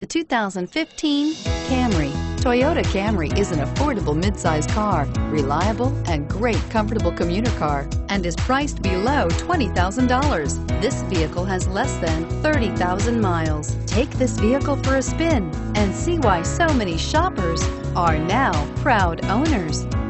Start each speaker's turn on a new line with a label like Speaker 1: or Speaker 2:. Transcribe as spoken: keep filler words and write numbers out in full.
Speaker 1: The two thousand fifteen Camry. Toyota Camry is an affordable midsize car, reliable and great comfortable commuter car, and is priced below twenty thousand dollars. This vehicle has less than thirty thousand miles. Take this vehicle for a spin and see why so many shoppers are now proud owners.